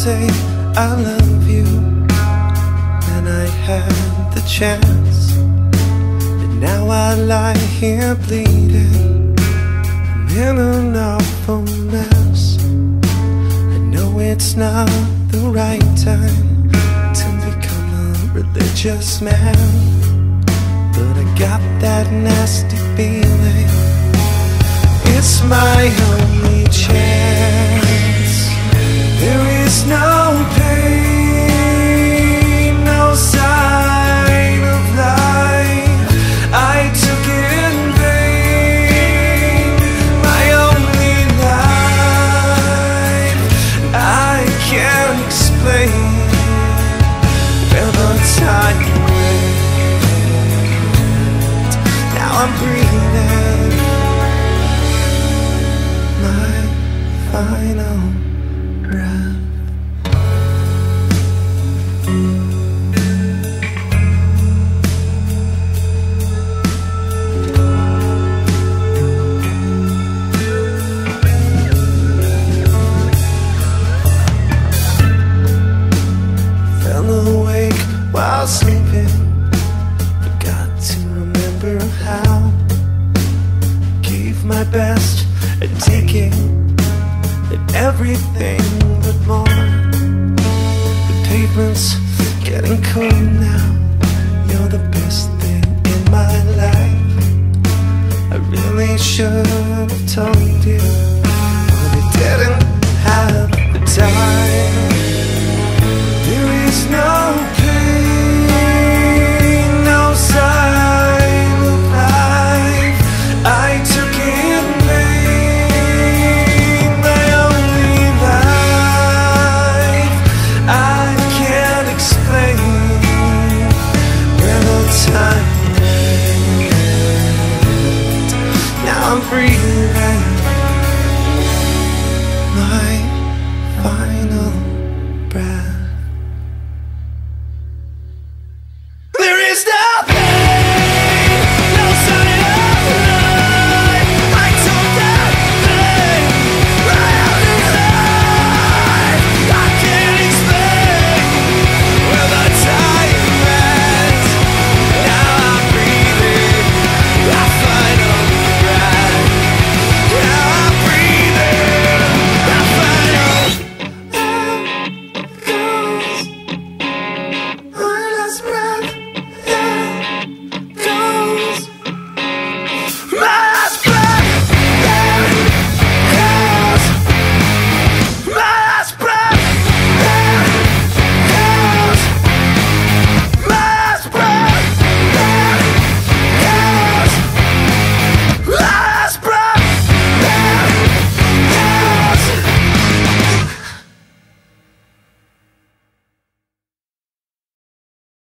say I love you when I had the chance, but now I lie here bleeding. I'm in an awful mess. I know it's not the right time to become a religious man, but I got that nasty feeling. It's my only chance. There is no pain, no sign of life. I took it in vain, my only life. I can't explain where the time went. Now I'm breathing my final breath. Fell awake while sleeping, forgot to remember how. Gave my best at taking at everything but more. The pavement's getting cold now. You're the best thing in my life. I really should have told you